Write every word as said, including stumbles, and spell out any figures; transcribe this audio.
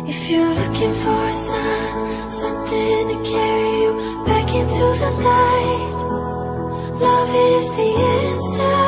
If you're looking for a sign, something to carry you back into the night, love is the answer.